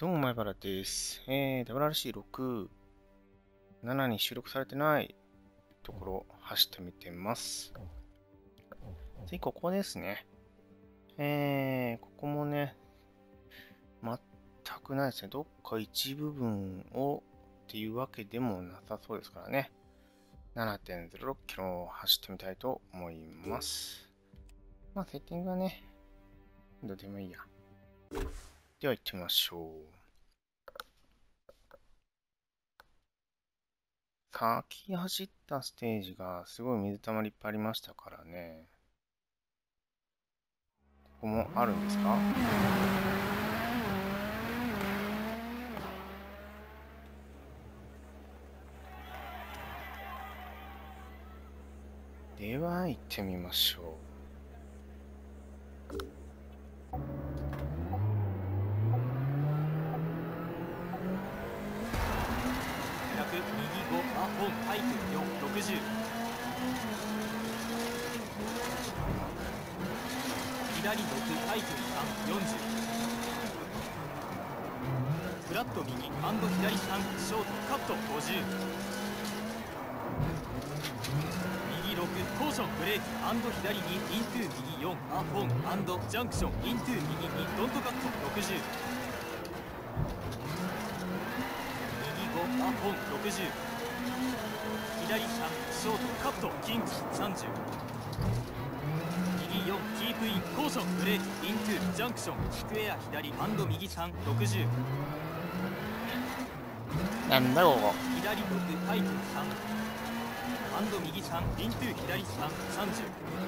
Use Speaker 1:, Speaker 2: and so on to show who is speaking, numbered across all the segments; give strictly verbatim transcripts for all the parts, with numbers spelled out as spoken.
Speaker 1: どうも、前原です。えー、ダブリューアールシーろく、ななに収録されてないところを走ってみてます。次、ここですね。えー、ここもね、全くないですね。どっか一部分をっていうわけでもなさそうですからね。ななてんゼロろくキロを走ってみたいと思います。まあ、セッティングはね、どうでもいいや。では行ってみましょう。さっき走ったステージがすごい水たまりいっぱいありましたからね。ここもあるんですか？では行ってみましょう。
Speaker 2: 右ごあ本タイプよんろくじゅう左ろくタイプさんよんじゅうフラット右左さんショートカットごじゅう右ろくコーションブレーキ左にイントゥ右よんアポンジャンクションイントゥ右にドントカットろくじゅう右ごアポンろくじゅう左さんショートカットキングさんじゅう右よんキープインコーションブレーキイントゥジャンクションスクエア左右さんろくじゅう
Speaker 1: なんだここ。
Speaker 2: 左ろくタイプさん右さんイントゥ左さんさんじゅう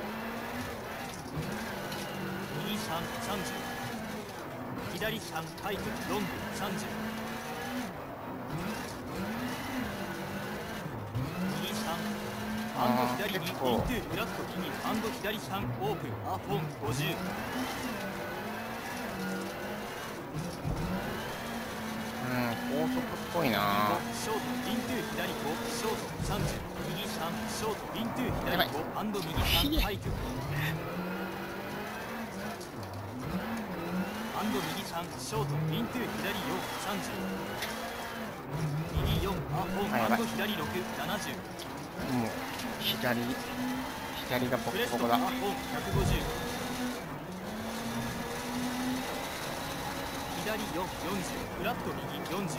Speaker 2: 右さんさんじゅう左さんタイプロングさんじゅう右さん左にイントゥフラット右左さんオープンアポンごじゅう
Speaker 1: 高速っぽいな。
Speaker 2: ショートイントゥ左ごショートさんじゅう右さんショートイントゥ左ご右さんタイプ右さんショートイントゥ左よんさんじゅう右よんアポン左ろくななじゅう
Speaker 1: もう左左がボコボコだ。
Speaker 2: アポンひゃくごじゅう左よんよんじゅうフラット右よんじゅう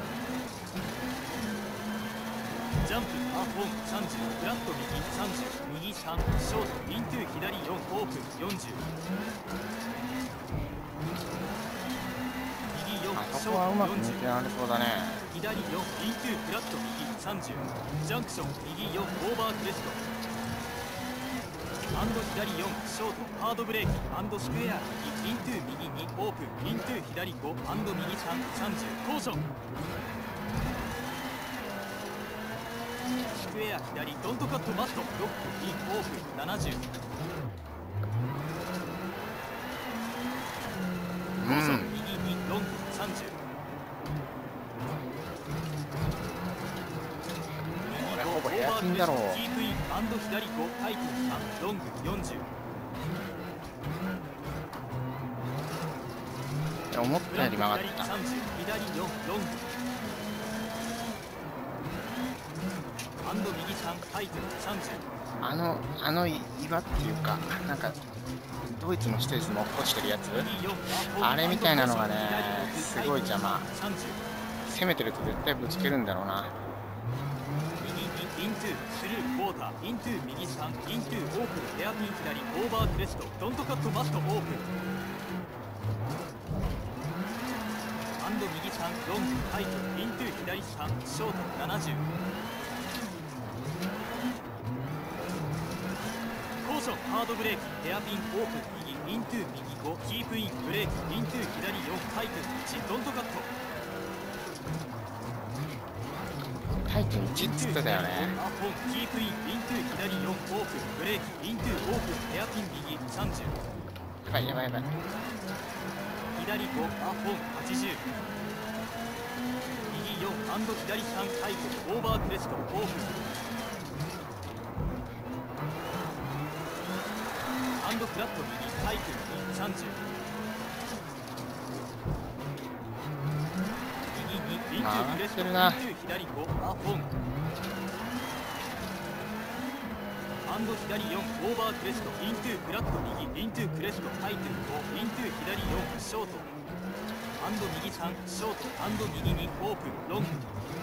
Speaker 2: ジャンプアポンさんじゅうフラット右さんじゅう右さんショートイントゥ左よんオープンよんじゅう右よん
Speaker 1: あそこはうまく抜けられそうだね。
Speaker 2: 左よんイントゥフラット右さんじゅうジャンクション右よんオーバークレスト左よんショートハードブレーキスクエア右イントゥ右にオープンイントゥ左ご右さんさんじゅうコーションスクエア左ドントカットマットロックインオープンななじゅうコーション右にロングさんじゅう
Speaker 1: ほぼヘアピンだろう。
Speaker 2: キープイン左ごタイプさんロングよんじゅう
Speaker 1: 思ったより曲がってた。
Speaker 2: 左よんロング右さんタイプさんじゅう
Speaker 1: あのあの岩っていうか、なんかドイツのステージも落っこちてるやつ、あれみたいなのがねすごい邪魔。攻めてると絶対ぶつけるんだろうな。
Speaker 2: イントゥスルークォーターイントゥ右さんイントゥオープンヘアピン左オーバークレストドントカットマットオープン右さんロングタイプイントゥ左さんショートななじゅうコーションハードブレーキヘアピンオープン右イントゥ右ごキープインブレーキイントゥ左よんタイプいちドントカット
Speaker 1: タイプいちっつってたよね。
Speaker 2: アポンキープインイントゥ左よんオープンブレーキイントゥオープンヘアピン右さんじゅう
Speaker 1: やばいやばいやばい。
Speaker 2: 左ごアポンはちじゅう右よん左さんタイプオーバークレストオープンフラット右タイプにさんじゅうントゥクレストイントゥ左ごアフォンアンド左よんオーバークレストイントゥフラット右イントゥクレストハイトゥごイントゥ左よんショートアンド右さんショートアンド右にオープンロング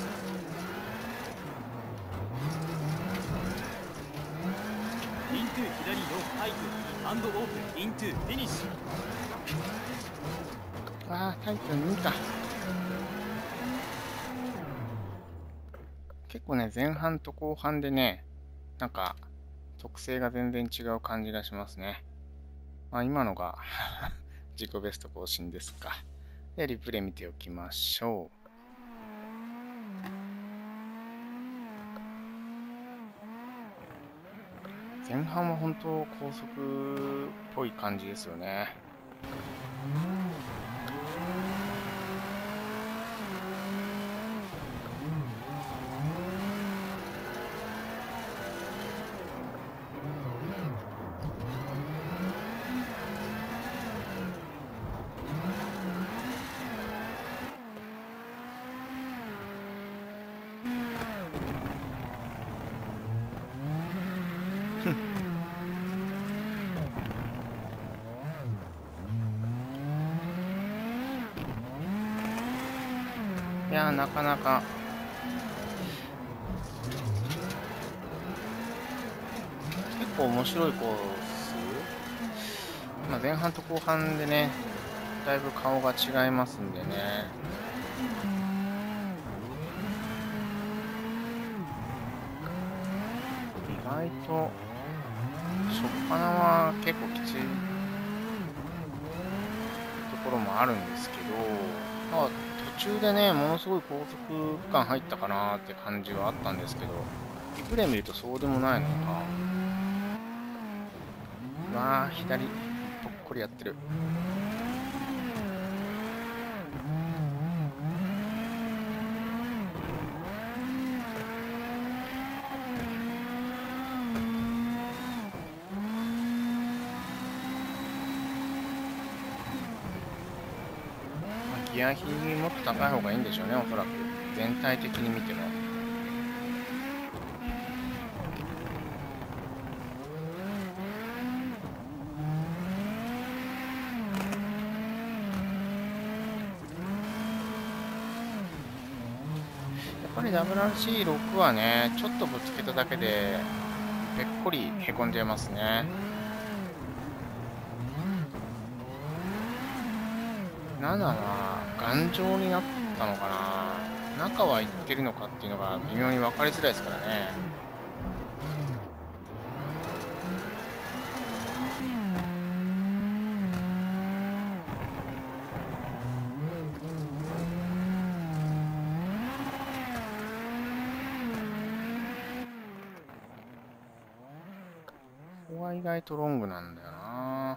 Speaker 2: イントゥ左よんハイトゥアンドオープンイントゥフィニッシュ
Speaker 1: ああ、タイトルにか。結構ね、前半と後半でね、なんか、特性が全然違う感じがしますね。まあ、今のが自己ベスト更新ですか。で、リプレイ見ておきましょう。前半は本当高速っぽい感じですよね。いやー、なかなか結構面白いコース、まあ、前半と後半でねだいぶ顔が違いますんでね、意外と初っ端は結構きついところもあるんですけど、まあ、途中でねものすごい高速区間入ったかなって感じはあったんですけど、リプレイ見るとそうでもないのか。うわー、左ぽっこりやってる。ギア比もっと高い方がいいんでしょうね、おそらく全体的に見ても。やっぱり ダブリューアールシーろく はねちょっとぶつけただけでぺっこりへこんじゃいますね。ななは頑丈になったのかな、中はいってるのかっていうのが微妙に分かりづらいですからね。ここは意外とロングなんだよな。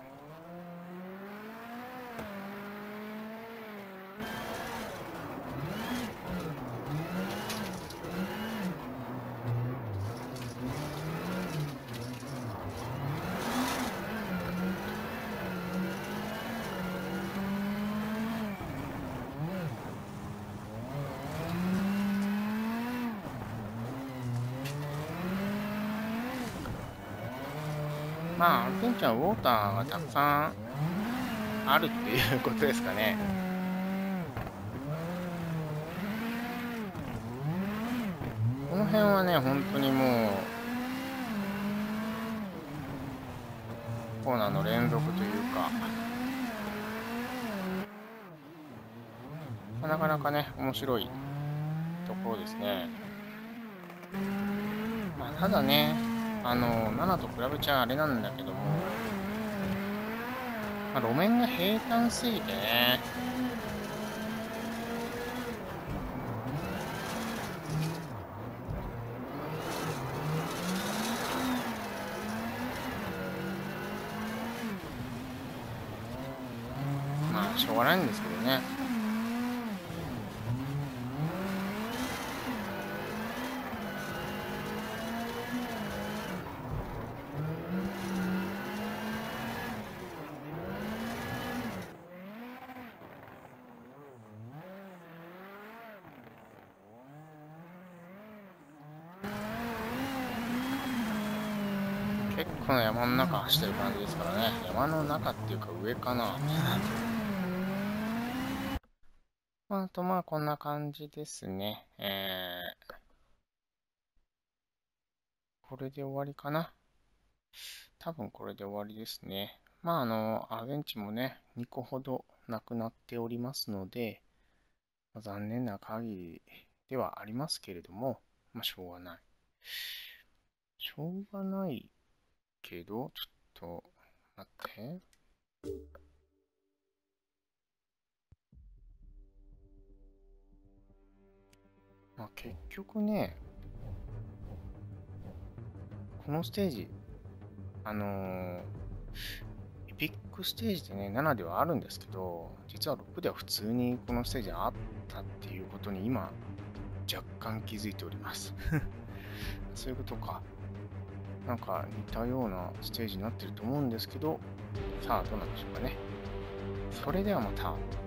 Speaker 1: まあ、アルゼンチンはウォーターがたくさんあるっていうことですかね。この辺はね、本当にもう、コーナーの連続というか、なかなかね、面白いところですね。まあ、ただね、あのななと比べちゃあれなんだけども、まあ、路面が平坦すぎてね、まあしょうがないんですけどね。 結構な山の中走ってる感じですからね。山の中っていうか上かな。あとまあこんな感じですね。えー、これで終わりかな。多分これで終わりですね。まああの、アベンチもね、にこほどなくなっておりますので、まあ残念な限りではありますけれども、まあしょうがない。しょうがないけど、ちょっと待って。まあ結局ね、このステージ、あのーエピックステージでね、ななではあるんですけど、実はろくでは普通にこのステージあったっていうことに今、若干気づいております。そういうことか。なんか似たようなステージになってると思うんですけど、さあどうなんでしょうかね。それではまた。